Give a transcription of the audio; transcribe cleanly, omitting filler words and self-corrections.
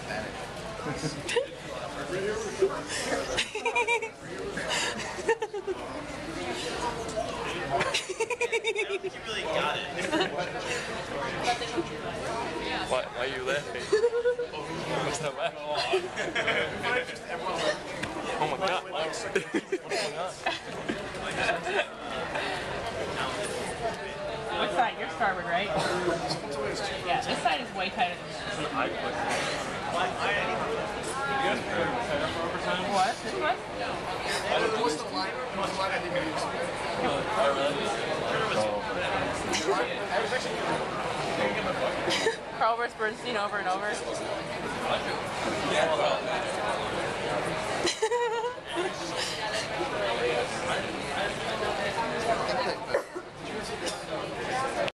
You really got it. Why are you laughing? What's that laugh? Oh my god. What's going on? Which side? You're starboard, right? Yeah, this side is way tighter than this. What? This one? What's the line? What's the line I didn't use? Carl vs. Bernstein over and over.